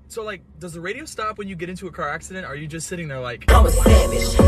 So like, does the radio stop when you get into a car accident? Or are you just sitting there like, I'm a savage.